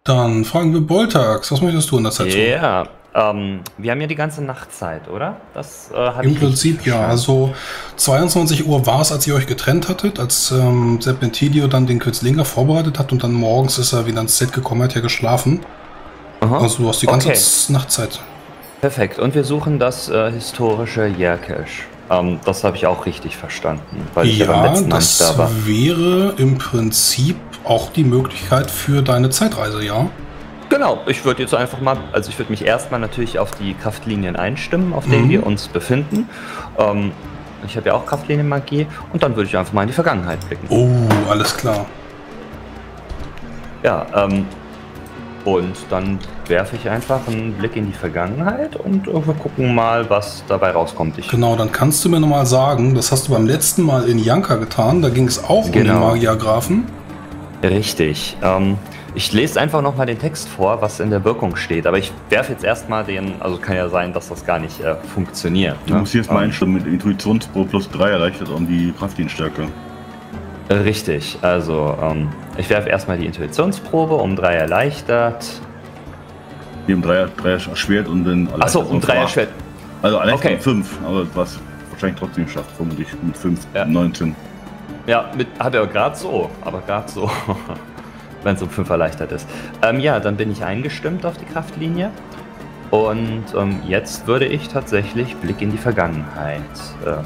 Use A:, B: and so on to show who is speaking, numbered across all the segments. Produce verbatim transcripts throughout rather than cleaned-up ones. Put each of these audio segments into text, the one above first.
A: Dann fragen wir Boltax, was möchtest du in der Zeit tun?
B: Ja, ähm, wir haben ja die ganze Nacht Zeit, oder? Das äh, habe
A: Im
B: ich
A: Prinzip
B: richtig
A: ja,
B: verstanden.
A: also zweiundzwanzig Uhr war es, als ihr euch getrennt hattet, als ähm, Serpentilio dann den Quetzlinger vorbereitet hat und dann morgens ist er wieder ins Set gekommen, hat ja geschlafen.
B: Aha.
A: Also du hast die ganze
B: Okay.
A: Z- Nachtzeit.
B: Perfekt. Und wir suchen das äh, historische Yerkesh. Ähm, das habe ich auch richtig verstanden, weil ich ja beim
A: Ja,
B: letzten Mal nicht
A: das
B: da war.
A: wäre im Prinzip auch die Möglichkeit für deine Zeitreise, ja?
B: Genau, ich würde jetzt einfach mal, also ich würde mich erstmal natürlich auf die Kraftlinien einstimmen, auf denen
A: Mhm.
B: wir uns befinden. Ähm, ich habe ja auch Kraftlinienmagie und dann würde ich einfach mal in die Vergangenheit blicken.
A: Oh, alles klar.
B: Ja, ähm, und dann werfe ich einfach einen Blick in die Vergangenheit und äh, wir gucken mal, was dabei rauskommt. Ich,
A: Genau, dann kannst du mir nochmal sagen, das hast du beim letzten Mal in Janka getan, da ging es auch um den
B: Genau.
A: Magiergrafen.
B: Richtig. Ähm, ich lese einfach nochmal den Text vor, was in der Wirkung steht. Aber ich werfe jetzt erstmal den, also kann ja sein, dass das gar nicht äh, funktioniert.
C: Du
B: ne?
C: musst jetzt mal
B: Ähm,
C: einstimmen mit Intuitionspro plus drei erleichtert um die Kraftdienststärke.
B: Richtig, also ähm, ich werfe erstmal die Intuitionsprobe um drei erleichtert.
C: Wir haben drei, drei erschwert und dann erleichtert.
B: Achso, um drei erschwert.
C: Also erleichtert
B: Okay.
C: um fünf, aber was wahrscheinlich trotzdem schafft, vermutlich mit fünf,
B: Ja.
C: neunzehn.
B: Ja, mit, hat er gerade so, aber gerade so, wenn es um fünf erleichtert ist. Ähm, ja, dann bin ich eingestimmt auf die Kraftlinie. Und ähm, jetzt würde ich tatsächlich Blick in die Vergangenheit äh,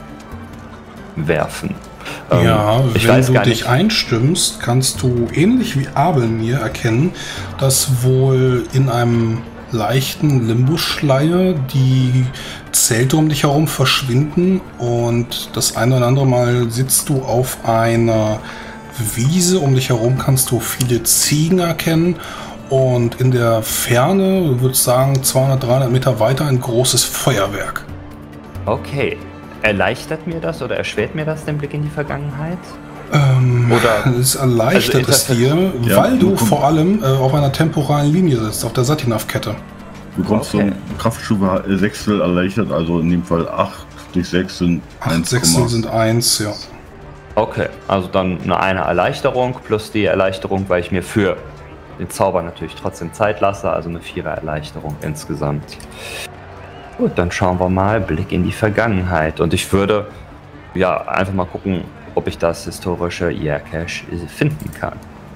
B: werfen. Ähm,
A: Ja,
B: ich
A: wenn
B: weiß
A: du
B: gar
A: dich
B: nicht.
A: einstimmst, kannst du ähnlich wie Abel mir erkennen, dass wohl in einem leichten Limbusschleier die Zelte um dich herum verschwinden und das eine oder andere Mal sitzt du auf einer Wiese, um dich herum kannst du viele Ziegen erkennen und in der Ferne, du würdest sagen zweihundert, dreihundert Meter weiter, ein großes Feuerwerk.
B: Okay. Erleichtert mir das oder erschwert mir das den Blick in die Vergangenheit?
A: Ähm,
B: Oder-
A: es erleichtert
B: Also
A: es dir,
C: Ja,
A: weil du
C: du komm-
A: vor allem äh, auf einer temporalen Linie sitzt, auf der Satinav-Kette.
C: Du kommst
B: Okay.
C: zum Kraftstufe Sechstel erleichtert, also in dem Fall acht durch sechs sind
A: Acht
C: eins,
A: Sechstel sind eins, ja.
B: Okay, also dann eine, eine Erleichterung plus die Erleichterung, weil ich mir für den Zauber natürlich trotzdem Zeit lasse, also eine Vierer-Erleichterung insgesamt. Gut, dann schauen wir mal, Blick in die Vergangenheit. Und ich würde ja einfach mal gucken, ob ich das historische Yerkesh finden kann.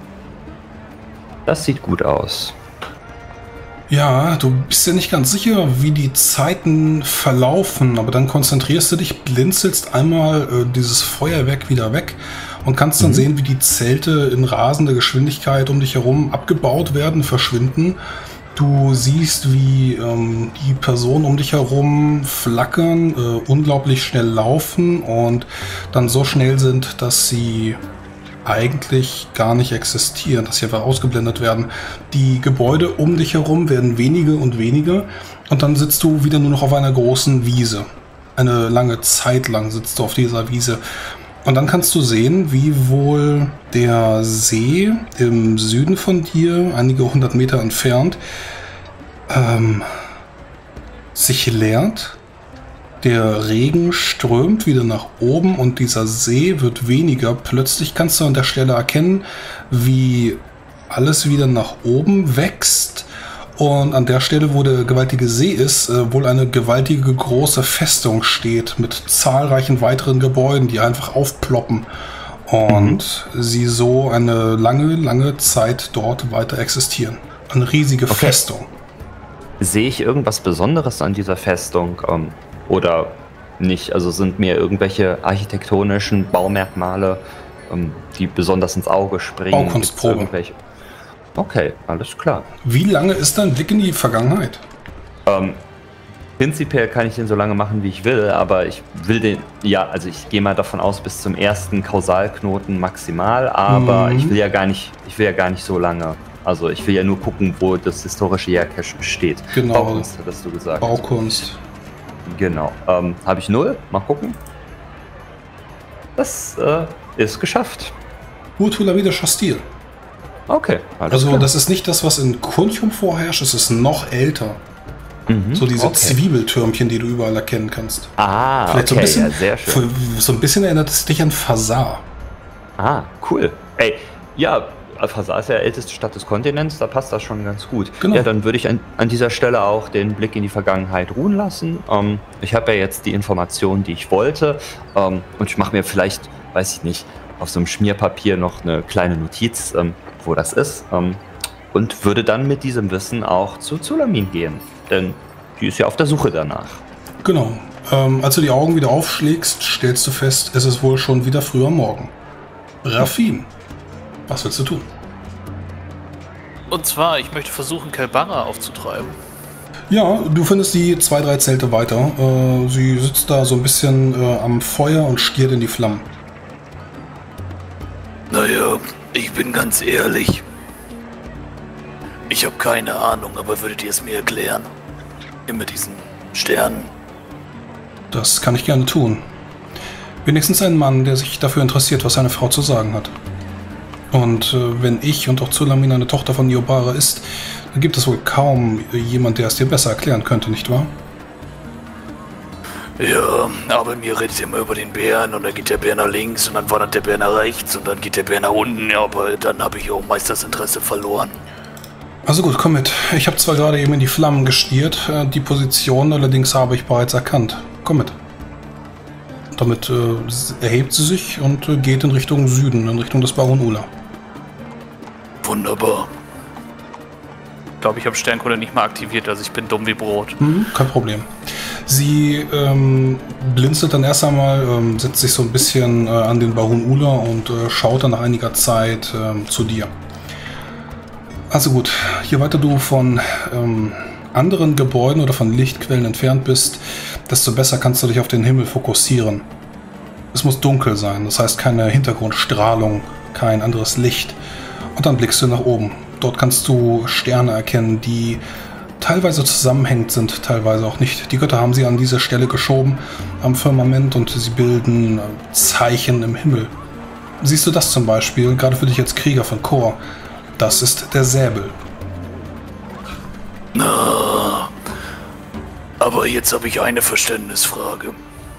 B: Das sieht gut aus.
A: Ja, du bist ja nicht ganz sicher, wie die Zeiten verlaufen, aber dann konzentrierst du dich, blinzelst einmal äh, dieses Feuerwerk wieder weg und kannst dann
B: Mhm.
A: sehen, wie die Zelte in rasender Geschwindigkeit um dich herum abgebaut werden, verschwinden. Du siehst, wie ähm, die Personen um dich herum flackern, äh, unglaublich schnell laufen und dann so schnell sind, dass sie eigentlich gar nicht existieren, dass sie einfach ausgeblendet werden. Die Gebäude um dich herum werden weniger und weniger und dann sitzt du wieder nur noch auf einer großen Wiese. Eine lange Zeit lang sitzt du auf dieser Wiese. Und dann kannst du sehen, wie wohl der See im Süden von dir, einige hundert Meter entfernt, ähm, sich leert. Der Regen strömt wieder nach oben und dieser See wird weniger. Plötzlich kannst du an der Stelle erkennen, wie alles wieder nach oben wächst. Und an der Stelle, wo der gewaltige See ist, äh, wohl eine gewaltige große Festung steht mit zahlreichen weiteren Gebäuden, die einfach aufploppen. Und sie so eine lange, lange Zeit dort weiter existieren. Eine riesige
B: Okay.
A: Festung.
B: Sehe ich irgendwas Besonderes an dieser Festung ähm, oder nicht? Also sind mir irgendwelche architektonischen Baumerkmale, ähm, die besonders ins Auge springen?
A: Baukunstprobe.
B: Gibt's irgendwelche? Okay, alles klar.
A: Wie lange ist dein Blick in die Vergangenheit?
B: Ähm, prinzipiell kann ich den so lange machen, wie ich will, aber ich will den, ja, also ich gehe mal davon aus, bis zum ersten Kausalknoten maximal, aber
A: Mhm.
B: ich will ja gar nicht, ich will ja gar nicht so lange. Also ich will ja nur gucken, wo das historische Yerkesh steht.
A: Genau.
B: Baukunst, hattest du gesagt.
A: Baukunst.
B: Genau. Ähm, Habe ich null. Mal gucken. Das äh, ist geschafft.
A: Urtula wieder Schastil.
B: Okay, alles
A: Also
B: klar.
A: das ist nicht das, was in Kuntium vorherrscht, es ist noch älter.
B: Mhm,
A: So diese
B: okay.
A: Zwiebeltürmchen, die du überall erkennen kannst.
B: Ah,
A: Vielleicht so ein
B: okay,
A: bisschen,
B: ja, sehr schön.
A: so ein bisschen erinnert es dich an Fasar.
B: Ah, cool. Ey, ja, Al-Fasar ist ja die älteste Stadt des Kontinents, da passt das schon ganz gut.
A: Genau.
B: Ja, dann würde ich an, an dieser Stelle auch den Blick in die Vergangenheit ruhen lassen. Ähm, ich habe ja jetzt die Informationen, die ich wollte. Ähm, und ich mache mir vielleicht, weiß ich nicht, auf so einem Schmierpapier noch eine kleine Notiz, ähm, wo das ist. Ähm, und würde dann mit diesem Wissen auch zu Zulamin gehen. Denn die ist ja auf der Suche danach.
A: Genau. Ähm, als du die Augen wieder aufschlägst, stellst du fest, es ist wohl schon wieder früh am Morgen. Rafin, was willst du tun?
D: Und zwar, ich möchte versuchen, Kelbara aufzutreiben.
A: Ja, du findest die zwei, drei Zelte weiter. Äh, sie sitzt da so ein bisschen äh, am Feuer und stiert in die Flammen.
D: Naja, ich bin ganz ehrlich. Ich habe keine Ahnung, aber würdet ihr es mir erklären? Immer diesen Sternen.
A: Das kann ich gerne tun. Wenigstens ein Mann, der sich dafür interessiert, was seine Frau zu sagen hat. Und äh, wenn ich und auch Zulamin eine Tochter von Yobara ist, dann gibt es wohl kaum jemand, der es dir besser erklären könnte, nicht wahr?
D: Ja, aber mir redet immer über den Bären und dann geht der Bär nach links und dann wandert der Bär nach rechts und dann geht der Bär nach unten, ja, aber dann habe ich auch meist das Interesse verloren.
A: Also gut, komm mit. Ich habe zwar gerade eben in die Flammen gestiert, äh, die Position allerdings habe ich bereits erkannt. Komm mit. Damit äh, erhebt sie sich und äh, geht in Richtung Süden, in Richtung des Baron Ula.
D: Wunderbar. Ich glaube, ich habe Sternkunde nicht mal aktiviert, also ich bin dumm wie Brot.
A: Mhm, kein Problem. Sie ähm, blinzelt dann erst einmal, ähm, setzt sich so ein bisschen äh, an den Baron Ula und äh, schaut dann nach einiger Zeit äh, zu dir. Also gut, je weiter du von ähm, anderen Gebäuden oder von Lichtquellen entfernt bist, desto besser kannst du dich auf den Himmel fokussieren. Es muss dunkel sein, das heißt keine Hintergrundstrahlung, kein anderes Licht. Und dann blickst du nach oben. Dort kannst du Sterne erkennen, die teilweise zusammenhängend sind, teilweise auch nicht. Die Götter haben sie an diese Stelle geschoben am Firmament und sie bilden Zeichen im Himmel. Siehst du das zum Beispiel, gerade für dich als Krieger von Kor? Das ist der Säbel.
D: Na, aber jetzt habe ich eine Verständnisfrage.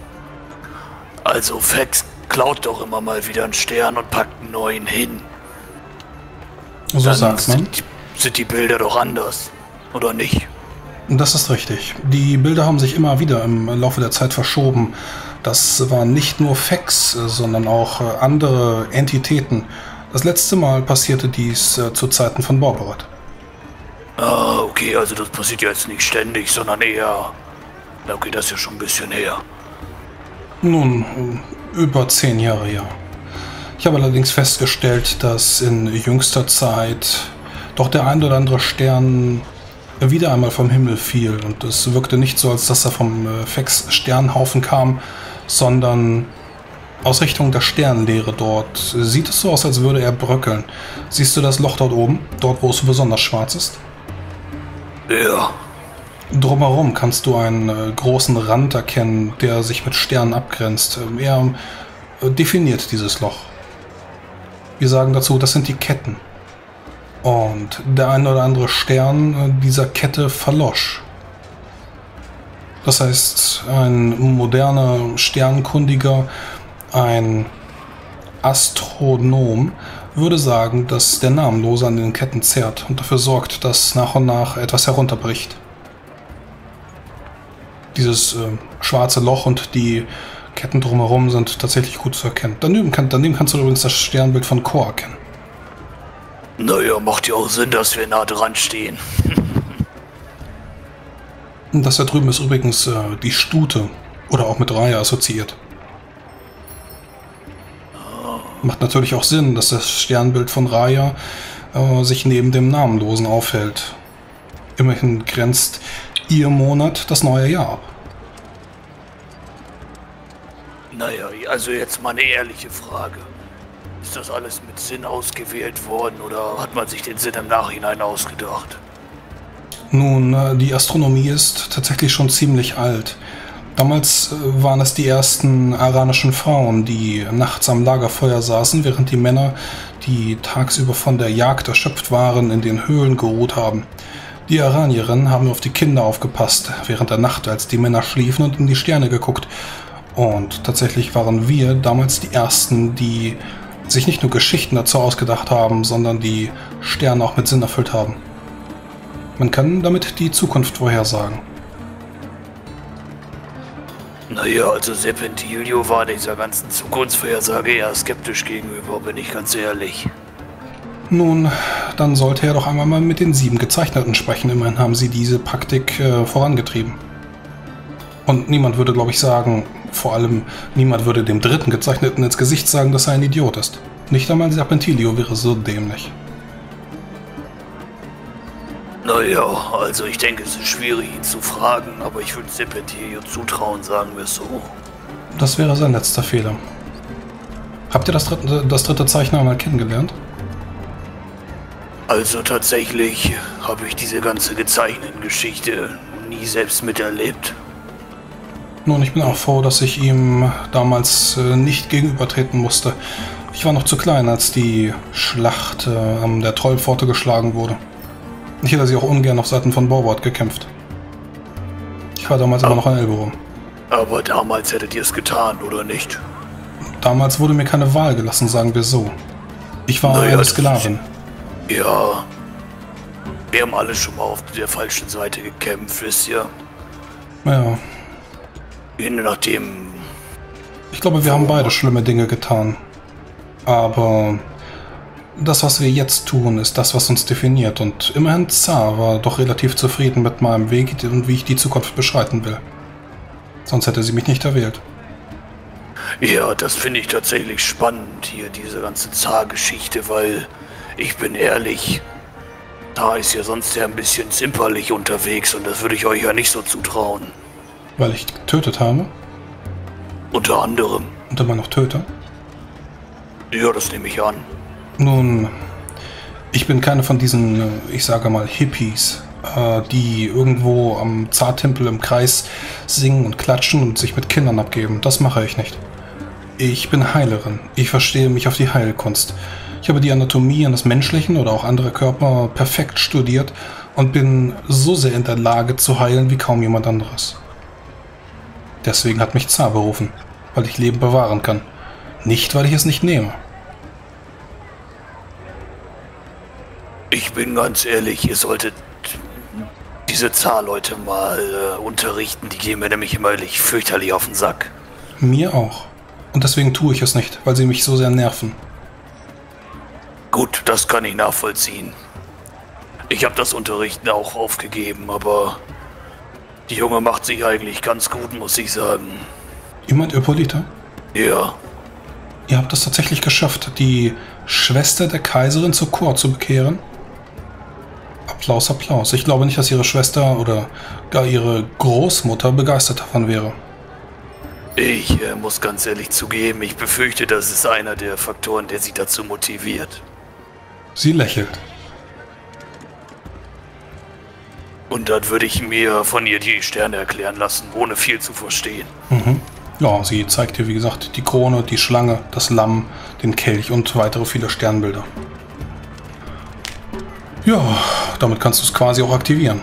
D: Also Fex klaut doch immer mal wieder einen Stern und packt einen neuen hin.
A: So
D: Dann
A: sagt man.
D: Sind, sind die Bilder doch anders, oder nicht?
A: Das ist richtig. Die Bilder haben sich immer wieder im Laufe der Zeit verschoben. Das waren nicht nur Fex, sondern auch andere Entitäten. Das letzte Mal passierte dies äh, zu Zeiten von Borberat.
D: Ah, okay, also das passiert jetzt nicht ständig, sondern eher... Na okay, das ist ja schon ein bisschen her.
A: Nun, äh, über zehn Jahre her. Ich habe allerdings festgestellt, dass in jüngster Zeit doch der ein oder andere Stern wieder einmal vom Himmel fiel. Und es wirkte nicht so, als dass er vom äh, Fex-Sternhaufen kam, sondern aus Richtung der Sternleere dort. Sieht es so aus, als würde er bröckeln. Siehst du das Loch dort oben? Dort, wo es besonders schwarz ist?
D: Ja.
A: Drumherum kannst du einen äh, großen Rand erkennen, der sich mit Sternen abgrenzt. Äh, er äh, definiert dieses Loch. Wir sagen dazu, das sind die Ketten. Und der ein oder andere Stern äh, dieser Kette verlosch. Das heißt, ein moderner Sternkundiger, ein Astronom, würde sagen, dass der Namenlose an den Ketten zerrt und dafür sorgt, dass nach und nach etwas herunterbricht. Dieses äh, schwarze Loch und die Ketten drumherum sind tatsächlich gut zu erkennen. Daneben, kann, daneben kannst du übrigens das Sternbild von Kor erkennen.
D: Naja, macht ja auch Sinn, dass wir nah dran stehen.
A: Und das da drüben ist übrigens äh, die Stute oder auch mit Raya assoziiert. Macht natürlich auch Sinn, dass das Sternbild von Raya äh, sich neben dem Namenlosen aufhält. Immerhin grenzt ihr Monat das neue Jahr ab.
D: Naja, also jetzt mal eine ehrliche Frage. Ist das alles mit Sinn ausgewählt worden oder hat man sich den Sinn im Nachhinein ausgedacht?
A: Nun, äh, die Astronomie ist tatsächlich schon ziemlich alt. Damals äh, waren es die ersten aranischen Frauen, die nachts am Lagerfeuer saßen, während die Männer, die tagsüber von der Jagd erschöpft waren, in den Höhlen geruht haben. Die Aranierinnen haben auf die Kinder aufgepasst, während der Nacht, als die Männer schliefen, und in die Sterne geguckt. Und tatsächlich waren wir damals die Ersten, die sich nicht nur Geschichten dazu ausgedacht haben, sondern die Sterne auch mit Sinn erfüllt haben. Man kann damit die Zukunft vorhersagen.
D: Naja, also Serpentilio war dieser ganzen Zukunftsvorhersage eher skeptisch gegenüber, bin ich ganz ehrlich.
A: Nun, dann sollte er doch einmal mal mit den sieben Gezeichneten sprechen. Immerhin haben sie diese Praktik äh, vorangetrieben. Und niemand würde, glaube ich, sagen, vor allem niemand würde dem dritten Gezeichneten ins Gesicht sagen, dass er ein Idiot ist. Nicht einmal Serpentilio wäre so dämlich.
D: Naja, also ich denke, es ist schwierig, ihn zu fragen, aber ich würde Serpentilio zutrauen, sagen wir es so.
A: Das wäre sein letzter Fehler. Habt ihr das dritte, das dritte Zeichen einmal kennengelernt?
D: Also tatsächlich habe ich diese ganze gezeichneten Geschichte nie selbst miterlebt.
A: Nun, ich bin auch froh, dass ich ihm damals äh, nicht gegenübertreten musste. Ich war noch zu klein, als die Schlacht äh, an der Trollpforte geschlagen wurde. Ich hätte sie auch ungern auf Seiten von Borward gekämpft. Ich war damals aber, immer noch ein Elberum.
D: Aber damals hättet ihr es getan, oder nicht?
A: Damals wurde mir keine Wahl gelassen, sagen wir so. Ich war
D: naja,
A: eine Sklavin.
D: Ja, wir haben alle schon mal auf der falschen Seite gekämpft, wisst ihr?
A: Ja.
D: Je nachdem...
A: Ich glaube, wir haben beide schlimme Dinge getan. Aber das, was wir jetzt tun, ist das, was uns definiert. Und immerhin Zar war doch relativ zufrieden mit meinem Weg und wie ich die Zukunft beschreiten will. Sonst hätte sie mich nicht erwählt.
D: Ja, das finde ich tatsächlich spannend, hier diese ganze Zar-Geschichte, weil... Ich bin ehrlich, da ist ja sonst ja ein bisschen zimperlich unterwegs und das würde ich euch ja nicht so zutrauen.
A: Weil ich getötet habe?
D: Unter anderem.
A: Und immer noch töte?
D: Ja, das nehme ich an.
A: Nun, ich bin keine von diesen, ich sage mal, Hippies, die irgendwo am Zartempel im Kreis singen und klatschen und sich mit Kindern abgeben. Das mache ich nicht. Ich bin Heilerin. Ich verstehe mich auf die Heilkunst. Ich habe die Anatomie eines menschlichen oder auch anderer Körper perfekt studiert und bin so sehr in der Lage zu heilen wie kaum jemand anderes. Deswegen hat mich Zar berufen, weil ich Leben bewahren kann. Nicht, weil ich es nicht nehme.
D: Ich bin ganz ehrlich, ihr solltet diese Zar-Leute mal äh, unterrichten. Die gehen mir nämlich immer fürchterlich auf den Sack.
A: Mir auch. Und deswegen tue ich es nicht, weil sie mich so sehr nerven.
D: Gut, das kann ich nachvollziehen. Ich habe das Unterrichten auch aufgegeben, aber die Junge macht sich eigentlich ganz gut, muss ich sagen.
A: Jemand Hippolyta?
D: Ja.
A: Ihr habt es tatsächlich geschafft, die Schwester der Kaiserin zur Chor zu bekehren? Applaus, Applaus. Ich glaube nicht, dass ihre Schwester oder gar ihre Großmutter begeistert davon wäre.
D: Ich äh, muss ganz ehrlich zugeben, ich befürchte, das ist einer der Faktoren, der sie dazu motiviert.
A: Sie lächelt.
D: Und dann würde ich mir von ihr die Sterne erklären lassen, ohne viel zu verstehen.
A: Mhm. Ja, sie zeigt dir, wie gesagt, die Krone, die Schlange, das Lamm, den Kelch und weitere viele Sternbilder. Ja, damit kannst du es quasi auch aktivieren.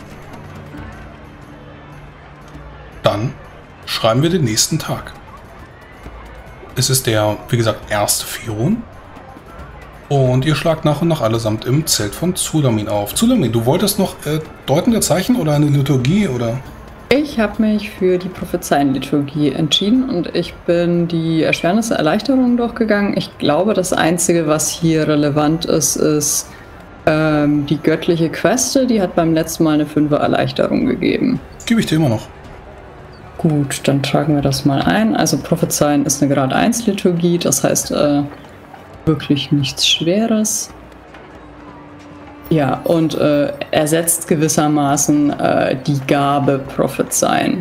A: Dann schreiben wir den nächsten Tag. Es ist der, wie gesagt, erste Firon. Und ihr schlagt nach und nach allesamt im Zelt von Zulamin auf. Zulamin, du wolltest noch äh, deutende Zeichen oder eine Liturgie oder...
E: Ich habe mich für die Prophezeienliturgie entschieden und ich bin die Erschwernisse Erleichterung durchgegangen. Ich glaube, das Einzige, was hier relevant ist, ist ähm, die göttliche Queste. Die hat beim letzten Mal eine fünfer Erleichterung gegeben.
A: Gebe ich dir immer noch.
E: Gut, dann tragen wir das mal ein. Also Prophezeien ist eine Grad eins Liturgie, das heißt äh, wirklich nichts Schweres. Ja, und äh, ersetzt gewissermaßen äh, die Gabe Prophezeien.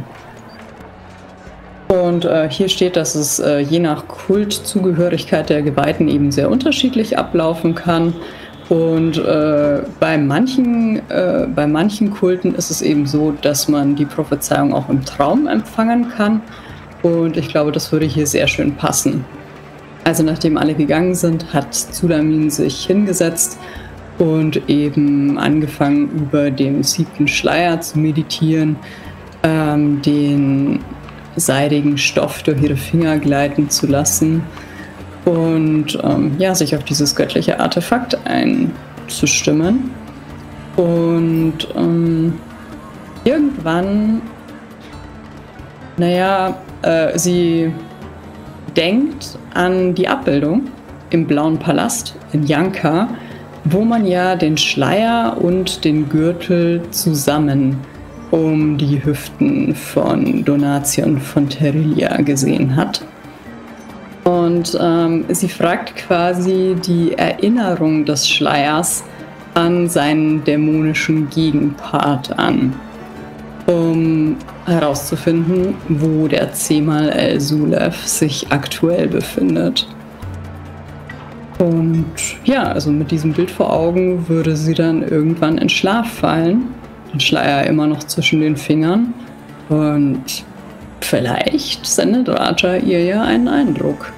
E: Und äh, hier steht, dass es äh, je nach Kultzugehörigkeit der Geweihten eben sehr unterschiedlich ablaufen kann. Und äh, bei manchen, äh, bei manchen Kulten ist es eben so, dass man die Prophezeiung auch im Traum empfangen kann. Und ich glaube, das würde hier sehr schön passen. Also nachdem alle gegangen sind, hat Zulamin sich hingesetzt und eben angefangen, über dem siebten Schleier zu meditieren, ähm, den seidigen Stoff durch ihre Finger gleiten zu lassen und ähm, ja, sich auf dieses göttliche Artefakt einzustimmen. Und ähm, irgendwann, naja, äh, sie denkt an die Abbildung im Blauen Palast in Yanka, wo man ja den Schleier und den Gürtel zusammen um die Hüften von Donation von Terrilia gesehen hat. Und ähm, sie fragt quasi die Erinnerung des Schleiers an seinen dämonischen Gegenpart an, um herauszufinden, wo der Zemal el-Sulev sich aktuell befindet. Und ja, also mit diesem Bild vor Augen würde sie dann irgendwann in Schlaf fallen, den Schleier immer noch zwischen den Fingern, und vielleicht sendet Raja ihr ja einen Eindruck.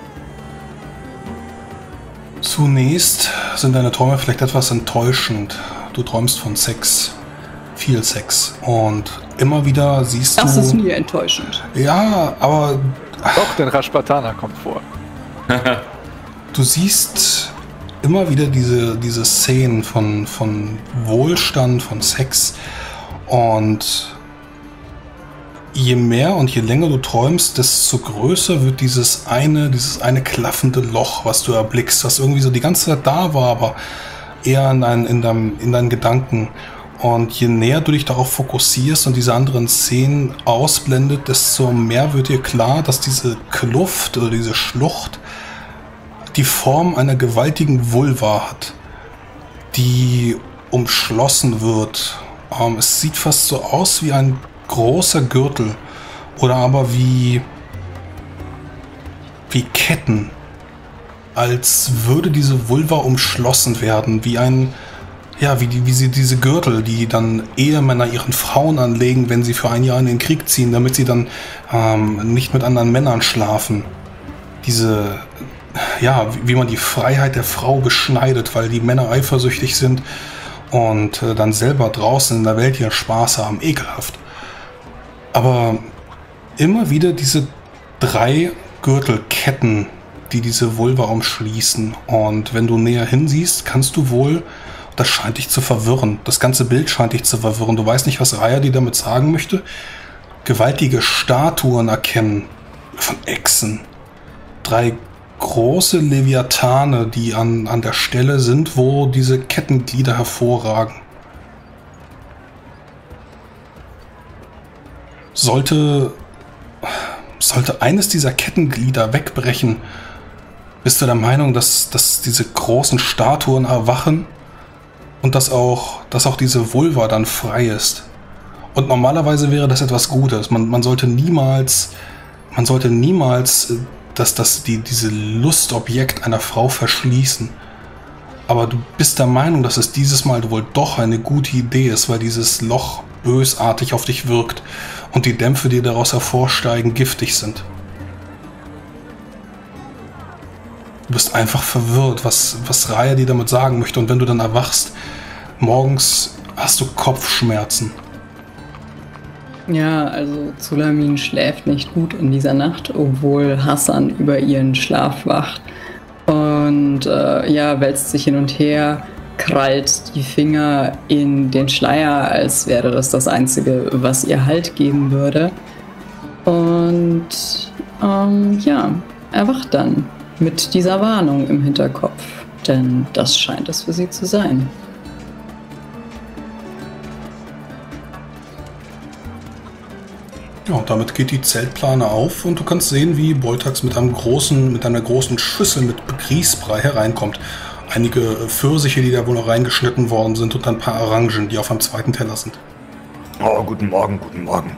A: Zunächst sind deine Träume vielleicht etwas enttäuschend. Du träumst von Sex, viel Sex, und immer wieder siehst
E: das
A: du...
E: Das ist nie enttäuschend.
A: Ja, aber...
F: Doch, denn Rashpatana kommt vor.
A: Du siehst immer wieder diese, diese Szenen von, von Wohlstand, von Sex, und je mehr und je länger du träumst, desto größer wird dieses eine, dieses eine klaffende Loch, was du erblickst, was irgendwie so die ganze Zeit da war, aber eher in, dein, in, deinem, in deinen Gedanken. Und je näher du dich darauf fokussierst und diese anderen Szenen ausblendet, desto mehr wird dir klar, dass diese Kluft oder diese Schlucht die Form einer gewaltigen Vulva hat, die umschlossen wird. Ähm, es sieht fast so aus wie ein großer Gürtel oder aber wie, wie Ketten, als würde diese Vulva umschlossen werden, wie ein, ja, wie, die, wie sie diese Gürtel, die dann Ehemänner ihren Frauen anlegen, wenn sie für ein Jahr in den Krieg ziehen, damit sie dann ähm, nicht mit anderen Männern schlafen. Diese, ja, wie man die Freiheit der Frau beschneidet, weil die Männer eifersüchtig sind und äh, dann selber draußen in der Welt ihren Spaß haben. Ekelhaft. Aber immer wieder diese drei Gürtelketten, die diese Vulva umschließen. Und wenn du näher hinsiehst, kannst du wohl, das scheint dich zu verwirren, das ganze Bild scheint dich zu verwirren. Du weißt nicht, was Raya dir damit sagen möchte. Gewaltige Statuen erkennen von Echsen. Drei große Leviathane, die an, an der Stelle sind, wo diese Kettenglieder hervorragen. Sollte, sollte eines dieser Kettenglieder wegbrechen, bist du der Meinung, dass, dass diese großen Statuen erwachen und dass auch, dass auch diese Vulva dann frei ist. Und normalerweise wäre das etwas Gutes. Man, man sollte niemals, man sollte niemals dass das die, diese Lustobjekt einer Frau verschließen. Aber du bist der Meinung, dass es dieses Mal wohl doch eine gute Idee ist, weil dieses Loch bösartig auf dich wirkt und die Dämpfe, die daraus hervorsteigen, giftig sind. Du bist einfach verwirrt, was, was Raya dir damit sagen möchte, und wenn du dann erwachst, morgens hast du Kopfschmerzen.
E: Ja, also Zulamin schläft nicht gut in dieser Nacht, obwohl Hassan über ihren Schlaf wacht und äh, ja, wälzt sich hin und her, krallt die Finger in den Schleier, als wäre das das Einzige, was ihr Halt geben würde. Und ähm, ja, erwacht dann mit dieser Warnung im Hinterkopf, denn das scheint es für sie zu sein.
A: Ja, und damit geht die Zeltplane auf und du kannst sehen, wie Boltax mit einem großen, mit einer großen Schüssel mit Grießbrei hereinkommt. Einige Pfirsiche, die da wohl noch reingeschnitten worden sind, und ein paar Orangen, die auf einem zweiten Teller sind.
D: Oh, guten Morgen, guten Morgen.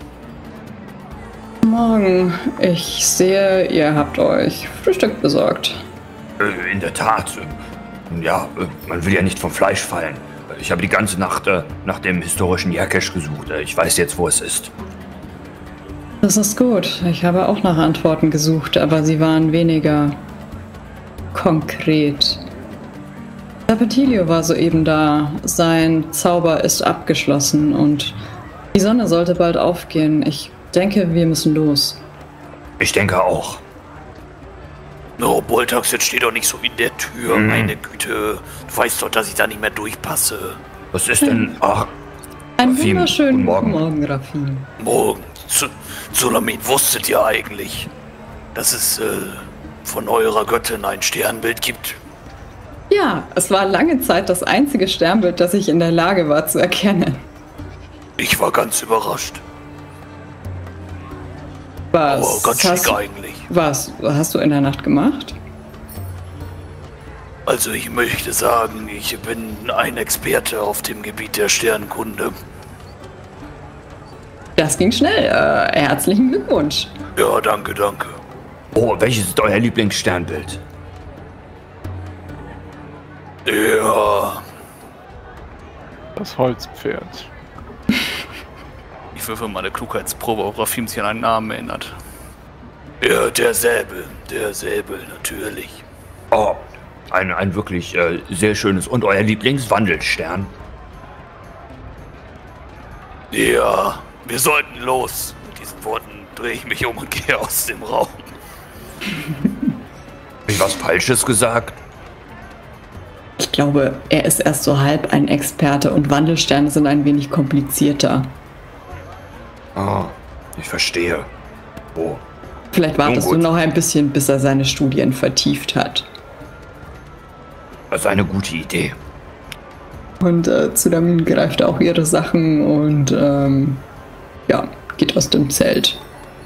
E: Morgen. Ich sehe, ihr habt euch Frühstück besorgt.
D: Äh, in der Tat. Äh, ja, äh, man will ja nicht vom Fleisch fallen. Ich habe die ganze Nacht äh, nach dem historischen Yerkesh gesucht. Äh, ich weiß jetzt, wo es ist.
E: Das ist gut. Ich habe auch nach Antworten gesucht, aber sie waren weniger konkret. Serpentilio war soeben da. Sein Zauber ist abgeschlossen und die Sonne sollte bald aufgehen. Ich denke, wir müssen los.
D: Ich denke auch. No, Boltax, jetzt steht doch nicht so in der Tür.
B: Mhm.
D: Meine Güte. Du weißt doch, dass ich da nicht mehr durchpasse.
B: Was ist denn? Ach,
E: Ein
B: Rafim,
E: wunderschönen
B: guten
E: guten
B: Morgen.
E: Morgen, Rafim.
D: Morgen. Zu- Sulamin, wusstet ihr eigentlich, dass es äh, von eurer Göttin ein Sternbild gibt?
E: Ja, es war lange Zeit das einzige Sternbild, das ich in der Lage war zu erkennen.
D: Ich war ganz überrascht.
E: Was,
D: Oh, ganz
E: hast,
D: schick eigentlich.
E: was hast du in der Nacht gemacht?
D: Also ich möchte sagen, ich bin ein Experte auf dem Gebiet der Sternkunde.
E: Das ging schnell. Äh, herzlichen Glückwunsch.
D: Ja, danke, danke.
B: oh, welches ist euer Lieblingssternbild?
D: Ja,
F: Das Holzpferd.
G: Ich würfe mal eine Klugheitsprobe, ob Rafim sich an einen Namen erinnert.
D: ja, der Säbel. Der Säbel, natürlich.
B: Oh, ein, ein wirklich äh, sehr schönes. Und euer Lieblingswandelstern?
D: Ja, wir sollten los. Mit diesen Worten drehe ich mich um und gehe aus dem Raum.
B: Hab ich was Falsches gesagt?
E: Ich glaube, er ist erst so halb ein Experte und Wandelsterne sind ein wenig komplizierter.
B: Ah, ich verstehe. Oh,
E: Vielleicht wartest
B: Nun
E: du
B: gut.
E: noch ein bisschen, bis er seine Studien vertieft hat.
B: das ist eine gute Idee.
E: Und äh, Tsudamin greift auch ihre Sachen und ähm, ja, geht aus dem Zelt.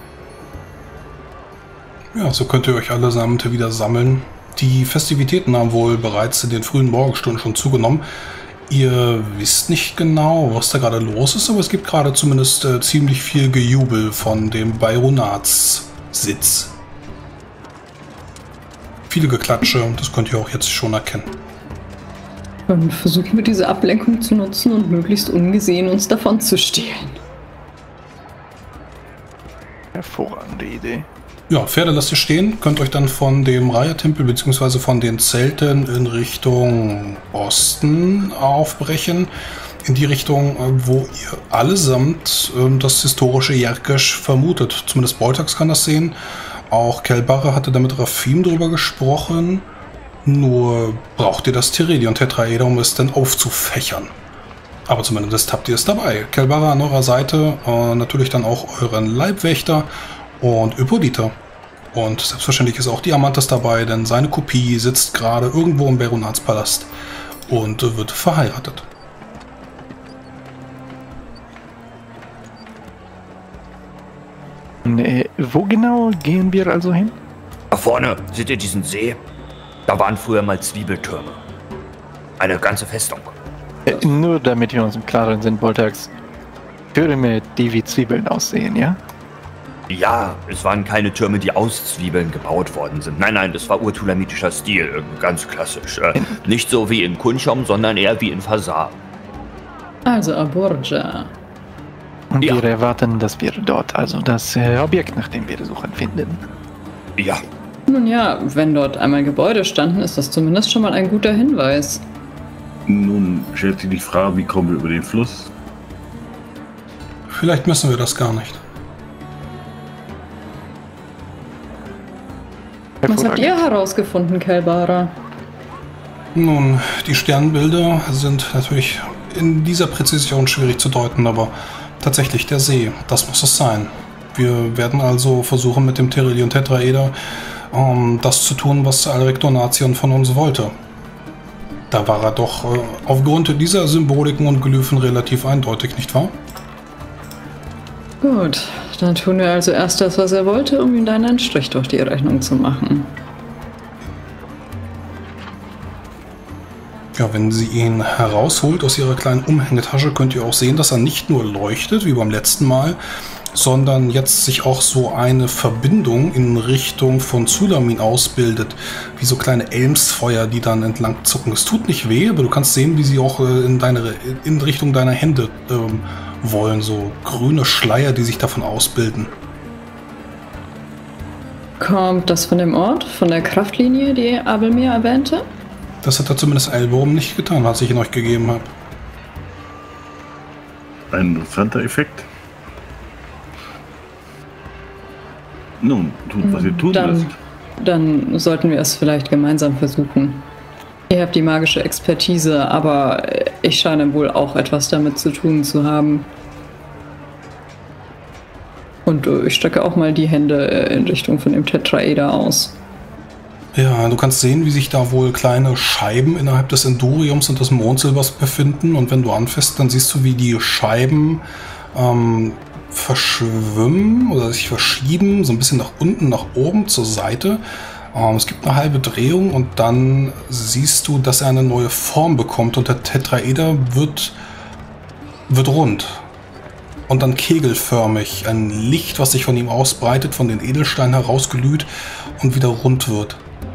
A: Ja, so könnt ihr euch allesamt wieder sammeln. Die Festivitäten haben wohl bereits in den frühen Morgenstunden schon zugenommen. Ihr wisst nicht genau, was da gerade los ist, aber es gibt gerade zumindest äh, ziemlich viel Gejubel von dem Bayronatssitz. Viele Geklatsche, das könnt ihr auch jetzt schon erkennen.
E: Dann versuchen wir diese Ablenkung zu nutzen und möglichst ungesehen uns davon zu stehlen.
F: Hervorragende Idee.
A: Ja, Pferde lasst ihr stehen, könnt euch dann von dem Raya-Tempel bzw. von den Zelten in Richtung Osten aufbrechen. In die Richtung, äh, wo ihr allesamt ähm, das historische Jerkesch vermutet. Zumindest Boltax kann das sehen. Auch Kelbara hatte da mit Rafim drüber gesprochen. Nur braucht ihr das Tirelion-Tetraeder, um es dann aufzufächern. Aber zumindest habt ihr es dabei. Kelbara an eurer Seite, äh, natürlich dann auch euren Leibwächter und Öpolita. Und selbstverständlich ist auch Diamantes dabei, denn seine Kopie sitzt gerade irgendwo im Bayronatspalast und äh, wird verheiratet.
F: Und, äh, wo genau gehen wir also hin?
B: Da vorne, seht ihr diesen See? Da waren früher mal Zwiebeltürme. Eine ganze Festung.
F: Äh, nur damit wir uns im Klaren sind, Boltax. Türme, die wie Zwiebeln aussehen, ja?
B: Ja, es waren keine Türme, die aus Zwiebeln gebaut worden sind. Nein, nein, das war urtulamitischer Stil, ganz klassisch. Äh, nicht so wie in Kunchom, sondern eher wie in Fasar.
E: Also Aborja.
F: Und
B: Ja.
F: wir erwarten, dass wir dort also das äh, Objekt, nach dem wir suchen, finden.
B: Ja,
E: Nun ja, wenn dort einmal Gebäude standen, ist das zumindest schon mal ein guter Hinweis.
C: Nun stellt sich die Frage, wie kommen wir über den Fluss?
A: Vielleicht müssen wir das gar nicht.
E: Was habt ihr herausgefunden, Kelbara?
A: Nun, die Sternbilder sind natürlich in dieser Präzision schwierig zu deuten, aber tatsächlich der See, das muss es sein. Wir werden also versuchen, mit dem Tirelion-Tetraeder ähm, das zu tun, was Alrektor Nazion von uns wollte. Da war er doch äh, aufgrund dieser Symboliken und Glyphen relativ eindeutig, nicht wahr?
E: Gut, dann tun wir also erst das, was er wollte, um ihm dann einen Strich durch die Rechnung zu machen.
A: Ja, wenn sie ihn herausholt aus ihrer kleinen Umhängetasche, könnt ihr auch sehen, dass er nicht nur leuchtet, wie beim letzten Mal, sondern jetzt sich auch so eine Verbindung in Richtung von Sulamin ausbildet, wie so kleine Elmsfeuer, die dann entlang zucken. Es tut nicht weh, aber du kannst sehen, wie sie auch äh, in, deine, in Richtung deiner Hände ähm, wollen, so grüne Schleier, die sich davon ausbilden.
E: Kommt das von dem Ort, von der Kraftlinie, die Abel mir erwähnte?
A: Das hat er zumindest Elborum nicht getan, was ich ihn euch gegeben habe.
C: Ein interessanter Effekt. Nun, tut, was ihr tun
E: Dann
C: lasst.
E: dann sollten wir es vielleicht gemeinsam versuchen. Ihr habt die magische Expertise, aber ich scheine wohl auch etwas damit zu tun zu haben. Und ich strecke auch mal die Hände in Richtung von dem Tetraeder aus.
A: Ja, du kannst sehen, wie sich da wohl kleine Scheiben innerhalb des Enduriums und des Mondsilbers befinden. Und wenn du anfasst, dann siehst du, wie die Scheiben ähm, verschwimmen oder sich verschieben, so ein bisschen nach unten, nach oben, zur Seite. Ähm, es gibt eine halbe Drehung und dann siehst du, dass er eine neue Form bekommt und der Tetraeder wird, wird rund. Und dann kegelförmig. Ein Licht, was sich von ihm ausbreitet, von den Edelsteinen herausglüht und wieder rund wird.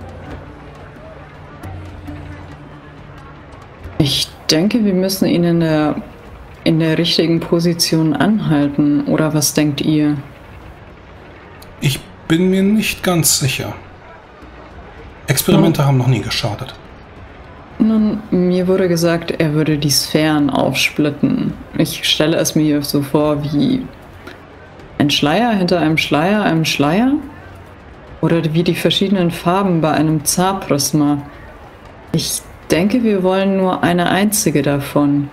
E: Ich denke, wir müssen ihn in der, in der richtigen Position anhalten. Oder was denkt ihr?
A: Ich bin mir nicht ganz sicher. Experimente ja. haben noch nie geschadet.
E: Nun, mir wurde gesagt, er würde die Sphären aufsplitten. Ich stelle es mir so vor wie ein Schleier hinter einem Schleier, einem Schleier. Oder wie die verschiedenen Farben bei einem Zarprisma. Ich denke, wir wollen nur eine einzige davon.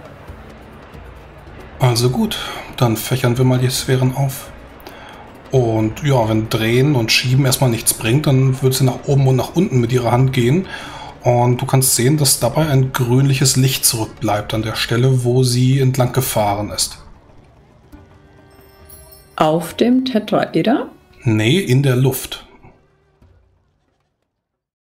A: Also gut, dann fächern wir mal die Sphären auf. Und ja, wenn Drehen und Schieben erstmal nichts bringt, dann wird sie nach oben und nach unten mit ihrer Hand gehen. Und du kannst sehen, dass dabei ein grünliches Licht zurückbleibt an der Stelle, wo sie entlang gefahren ist.
E: Auf dem Tetraeder?
A: Nee, in der Luft.